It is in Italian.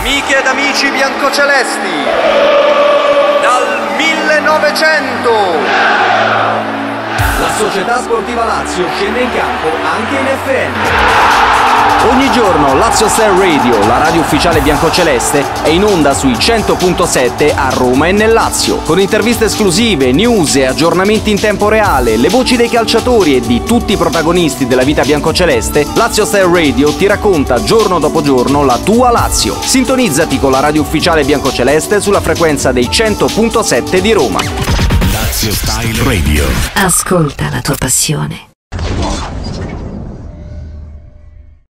Amiche ed amici biancocelesti, dal 1900 la Società Sportiva Lazio scende in campo anche in FM. Ogni giorno Lazio Style Radio, la radio ufficiale biancoceleste, è in onda sui 100.7 a Roma e nel Lazio, con interviste esclusive, news e aggiornamenti in tempo reale, le voci dei calciatori e di tutti i protagonisti della vita biancoceleste. Lazio Style Radio ti racconta giorno dopo giorno la tua Lazio. Sintonizzati con la radio ufficiale biancoceleste sulla frequenza dei 100.7 di Roma. Lazio Style Radio. Ascolta la tua passione.